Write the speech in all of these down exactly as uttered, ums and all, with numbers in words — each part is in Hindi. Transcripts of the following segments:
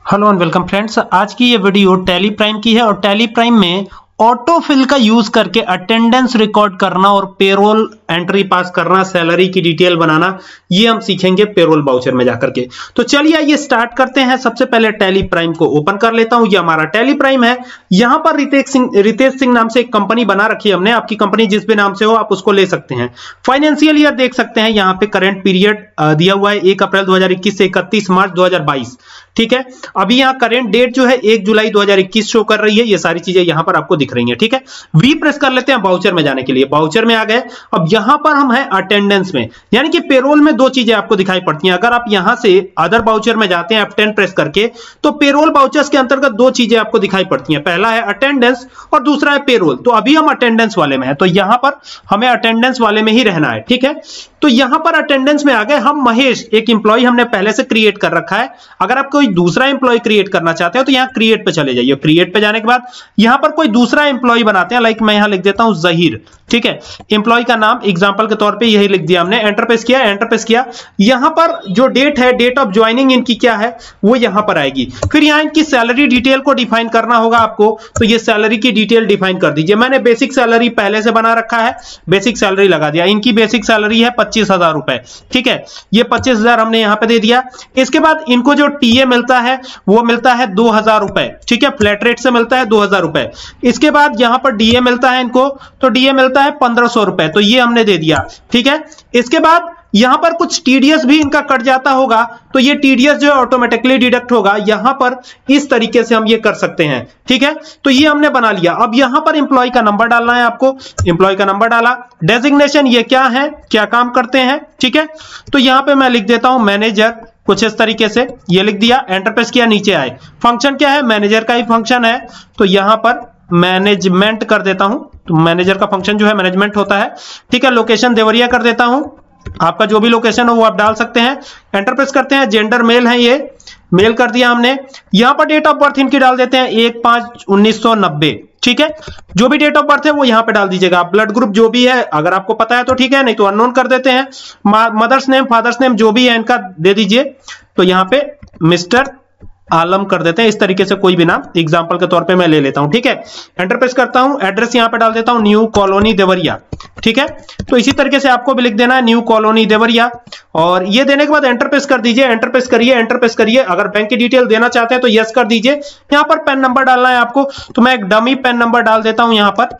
Hello and welcome friends. आज की ये वीडियो टैली प्राइम की है और टैली प्राइम में ऑटो फिल का यूज करके अटेंडेंस रिकॉर्ड करना और पेरोल एंट्री पास करना, सैलरी की डिटेल बनाना, ये हम सीखेंगे पेरोल बाउचर में जाकर के। तो चलिए आइए स्टार्ट करते हैं। सबसे पहले टैली प्राइम को ओपन कर लेता हूं। ये हमारा टैली प्राइम है। यहां पर रितेश सिंह रितेश सिंह नाम से एक कंपनी बना रखी है हमने। आपकी कंपनी जिस भी नाम से हो आप उसको ले सकते हैं। फाइनेंशियल ईयर देख सकते हैं, यहाँ पे करंट पीरियड दिया हुआ है एक अप्रैल दो हजार इक्कीस से इकतीस मार्च दो हजार बाईस। ठीक है, अभी यहाँ करंट डेट जो है एक जुलाई दो हजार इक्कीस शो कर रही है। ये सारी चीजें यहाँ पर आपको दिख रही हैं। ठीक है, वी प्रेस कर लेते हैं बाउचर में जाने के लिए। बाउचर में आ गए। अब यहाँ पर हम हैं अटेंडेंस में, यानी कि पेरोल में दो चीजें आपको दिखाई पड़ती हैं। अगर आप यहाँ से अदर बाउचर में जाते हैं एफ टेन प्रेस करके, तो पेरोल बाउचर्स के अंतर्गत दो चीजें आपको दिखाई पड़ती हैं। पहला है अटेंडेंस और दूसरा है पेरोल। तो अभी हम अटेंडेंस वाले में है, तो यहाँ पर हमें अटेंडेंस वाले में ही रहना है। ठीक है, तो यहां पर अटेंडेंस में आ गए हम। महेश एक इंप्लॉय हमने पहले से क्रिएट कर रखा है। अगर आप कोई दूसरा इंप्लॉय क्रिएट करना चाहते हो तो यहां क्रिएट पे चले जाइए। क्रिएट पे जाने के बाद यहां पर कोई दूसरा इंप्लॉय बनाते हैं। लाइक मैं यहां लिख देता हूं जहीर। ठीक है, इंप्लॉय का नाम एग्जांपल के तौर पे यही लिख दिया हमने। एंटर प्रेस किया, एंटर प्रेस किया। यहां पर जो डेट है, डेट ऑफ ज्वाइनिंग इनकी क्या है वो यहां पर आएगी। फिर यहां इनकी सैलरी डिटेल को डिफाइन करना होगा आपको, तो ये सैलरी की डिटेल डिफाइन कर दीजिए। मैंने बेसिक सैलरी पहले से बना रखा है, बेसिक सैलरी लगा दिया। इनकी बेसिक सैलरी है पच्चीस हजार रुपए। ठीक है, ये पच्चीस हजार हमने यहां पे दे दिया। इसके बाद इनको जो टीए मिलता है वो मिलता है दो हजार रुपए। ठीक है, फ्लैट रेट से मिलता है दो हजार रुपए। इसके बाद यहां पर डीए मिलता है इनको, तो डीए मिलता है पंद्रह सौ रुपए, तो ये हमने दे दिया। ठीक है, इसके बाद यहां पर कुछ टीडीएस भी इनका कट जाता होगा, तो ये टीडीएस जो है ऑटोमेटिकली डिडक्ट होगा। यहां पर इस तरीके से हम ये कर सकते हैं। ठीक है, तो ये हमने बना लिया। अब यहां पर इंप्लॉय का नंबर डालना है आपको। इंप्लॉय का नंबर डाला। डेजिग्नेशन ये क्या है, क्या काम करते हैं। ठीक है, तो यहां पे मैं लिख देता हूं मैनेजर, कुछ इस तरीके से ये लिख दिया। एंटर प्रेस किया, नीचे आए। फंक्शन क्या है, मैनेजर का ही फंक्शन है, तो यहां पर मैनेजमेंट कर देता हूं। तो मैनेजर का फंक्शन जो है मैनेजमेंट होता है। ठीक है, लोकेशन देवरिया कर देता हूं। आपका जो भी लोकेशन हो वो आप डाल सकते हैं। एंटर प्रेस करते हैं। जेंडर मेल है, ये मेल कर दिया हमने। यहां पर डेट ऑफ बर्थ इनकी डाल देते हैं एक पांच उन्नीस सौ नब्बे। ठीक है, जो भी डेट ऑफ बर्थ है वो यहां पे डाल दीजिएगा। ब्लड ग्रुप जो भी है अगर आपको पता है तो ठीक है, नहीं तो अननोन कर देते हैं। मदर्स नेम, फादर्स नेम जो भी है इनका दे दीजिए। तो यहां पे मिस्टर आलम कर देते हैं। इस तरीके से कोई भी नाम एग्जांपल के तौर पे मैं ले लेता हूं। ठीक है, एंटर प्रेस करता हूं। एड्रेस यहां पे डाल देता हूं न्यू कॉलोनी देवरिया। ठीक है, तो इसी तरीके से आपको भी लिख देना है न्यू कॉलोनी देवरिया। और ये देने के बाद एंटर प्रेस कर दीजिए। एंटर प्रेस करिए, एंटर प्रेस करिए। अगर बैंक की डिटेल देना चाहते हैं तो यस कर दीजिए। यहां पर पेन नंबर डालना है आपको, तो मैं एक डमी पेन नंबर डाल देता हूं यहां पर।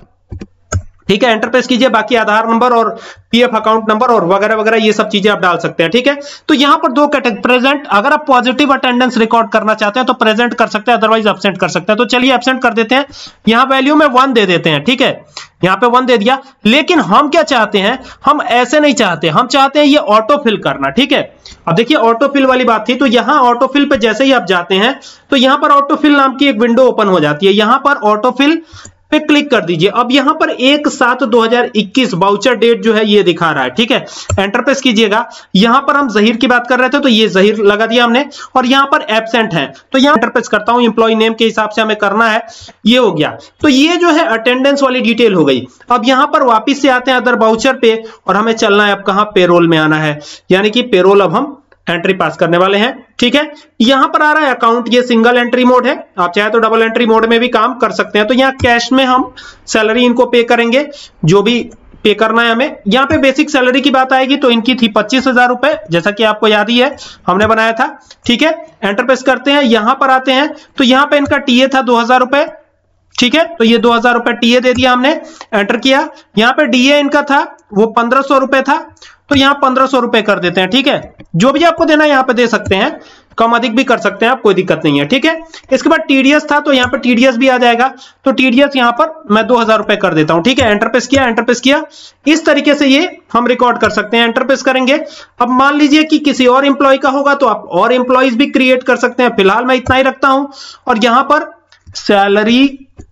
ठीक है, एंटर प्रेस कीजिए। बाकी आधार नंबर और पीएफ अकाउंट नंबर और वगैरह वगैरह ये सब चीजें आप डाल सकते हैं। ठीक है, तो यहां पर दो कैटेगरी प्रेजेंट, अगर आप पॉजिटिव अटेंडेंस रिकॉर्ड करना चाहते हैं तो प्रेजेंट कर सकते हैं, अदरवाइज एब्सेंट कर सकते हैं। तो चलिए एब्सेंट कर देते हैं। यहां वैल्यू में वन दे देते हैं। ठीक है, यहां पे वन दे दिया। लेकिन हम क्या चाहते हैं, हम ऐसे नहीं चाहते, हम चाहते हैं ये ऑटो फिल करना। ठीक है, अब देखिए ऑटो फिल वाली बात थी, तो यहां ऑटो फिल पे जैसे ही आप जाते हैं तो यहां पर ऑटो फिल नाम की एक विंडो ओपन हो जाती है। यहां पर ऑटो फिल पे क्लिक कर दीजिए। अब यहां पर एक सात दो हजार इक्कीस बाउचर डेट जो है ये दिखा रहा है। ठीक है, एंटर प्रेस कीजिएगा। यहां पर हम जहीर की बात कर रहे थे तो ये जहीर लगा दिया हमने, और यहां पर एब्सेंट है तो यहां एंटर प्रेस करता हूं। इंप्लॉय नेम के हिसाब से हमें करना है, ये हो गया। तो ये जो है अटेंडेंस वाली डिटेल हो गई। अब यहां पर वापिस से आते हैं अदर बाउचर पे और हमें चलना है अब कहां, पेरोल में आना है। यानी कि पेरोल अब हम एंट्री पास करने वाले हैं। ठीक है, यहां पर आ रहा है अकाउंट, ये सिंगल एंट्री मोड है। आप चाहे तो डबल एंट्री मोड में भी काम कर सकते हैं। तो यहां कैश में हम सैलरी इनको पे करेंगे, जो भी पे करना है हमें। यहां पे बेसिक सैलरी की बात आएगी तो इनकी थी पच्चीस हजार रुपए, जैसा कि आपको याद ही है हमने बनाया था। ठीक है, एंटर प्रेस करते हैं। यहां पर आते हैं तो यहां पे इनका टीए था दो हजार रुपए। ठीक है, तो ये दो हजार रुपए टीए दे दिया हमने। एंटर किया। यहां पे डीए इनका था वो पंद्रह सौ रुपए था, तो यहां पंद्रह सौ रुपए कर देते हैं। ठीक है, जो भी आपको देना है यहां पे दे सकते हैं, कम अधिक भी कर सकते हैं आप, कोई दिक्कत नहीं है। ठीक है, इसके बाद टीडीएस था तो यहां पे टीडीएस भी आ जाएगा, तो टीडीएस यहां पर मैं दो हजार रुपए कर देता हूं। ठीक है, एंटर प्रेस किया, एंटर प्रेस किया। इस तरीके से ये हम रिकॉर्ड कर सकते हैं। एंटर प्रेस करेंगे। अब मान लीजिए कि किसी और इंप्लॉय का होगा तो आप और इंप्लॉइज भी क्रिएट कर सकते हैं। फिलहाल मैं इतना ही रखता हूं। और यहां पर salary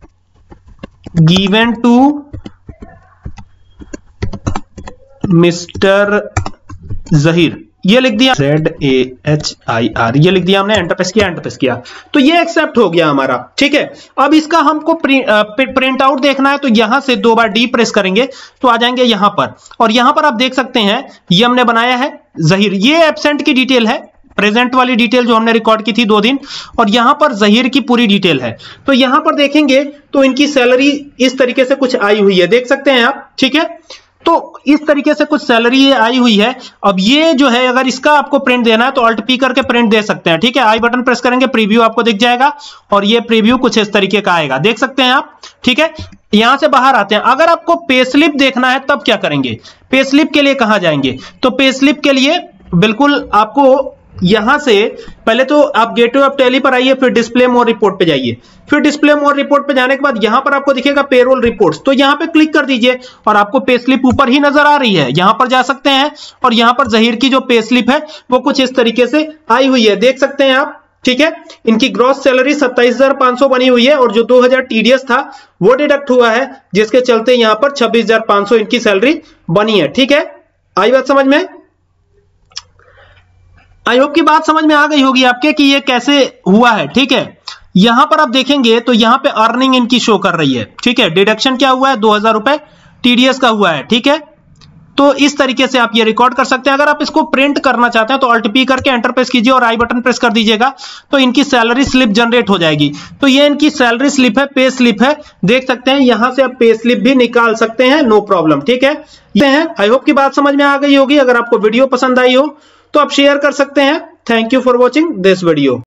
given to mister Zaheer, ये लिख दिया। Z A H I R, ये लिख दिया हमने। एंटर प्रेस किया, एंटर प्रेस किया, तो ये एक्सेप्ट हो गया हमारा। ठीक है, अब इसका हमको प्रिंट आउट देखना है तो यहां से दो बार डी प्रेस करेंगे तो आ जाएंगे यहां पर। और यहां पर आप देख सकते हैं ये हमने बनाया है जहीर, ये एब्सेंट की डिटेल है। प्रेजेंट वाली डिटेल जो हमने रिकॉर्ड की थी दो दिन, और यहां पर जहीर की पूरी डिटेल है। तो यहां पर देखेंगे तो इनकी सैलरी इस तरीके से कुछ आई हुई है, देख सकते हैं आप, ठीक है। तो इस तरीके से कुछ सैलरी आई हुई है। अब ये जो है अगर इसका आपको प्रिंट देना है तो अल्ट पी करके प्रिंट दे सकते हैं, ठीक है। आई बटन प्रेस करेंगे, प्रीव्यू आपको दिख जाएगा और ये प्रीव्यू कुछ इस तरीके का आएगा, देख सकते हैं आप, ठीक है। यहां से बाहर आते हैं। अगर आपको पे स्लिप देखना है तब क्या करेंगे, पे स्लिप के लिए कहां जाएंगे, तो पे स्लिप के लिए बिल्कुल आपको यहां से पहले तो आप गेटवे ऑफ टैली पर आइए, फिर डिस्प्ले मोर रिपोर्ट पे जाइए। फिर डिस्प्ले मोर रिपोर्ट पे जाने के बाद यहां पर आपको दिखेगा पेरोल रिपोर्ट्स, तो यहां पे क्लिक कर दीजिए और आपको पे स्लिप ऊपर ही नजर आ रही है, यहां पर जा सकते हैं। और यहां पर जहीर की जो पे स्लिप है वो कुछ इस तरीके से आई हुई है, देख सकते हैं आप, ठीक है। इनकी ग्रॉस सैलरी सत्ताईस हजार पांच सौ बनी हुई है और जो दो हजार टीडीएस था वो डिडक्ट हुआ है, जिसके चलते यहां पर छब्बीस हजार पांच सौ इनकी सैलरी बनी है, ठीक है। आई बात समझ में? आई होप की बात समझ में आ गई होगी आपके कि ये कैसे हुआ है, ठीक है। यहां पर आप देखेंगे तो यहां पे अर्निंग इनकी शो कर रही है, ठीक है। डिडक्शन क्या हुआ है, दो हजार रुपए टीडीएस का हुआ है, ठीक है। तो इस तरीके से आप ये रिकॉर्ड कर सकते हैं। अगर आप इसको प्रिंट करना चाहते हैं तो अल्ट पी करके एंटर प्रेस कीजिए और आई बटन प्रेस कर दीजिएगा, तो इनकी सैलरी स्लिप जनरेट हो जाएगी। तो ये इनकी सैलरी स्लिप है, पे स्लिप है, देख सकते हैं। यहां से आप पे स्लिप भी निकाल सकते हैं, नो प्रॉब्लम, ठीक है। ये है, आई होप की बात समझ में आ गई होगी। अगर आपको वीडियो पसंद आई हो तो आप शेयर कर सकते हैं। Thank you for watching this video.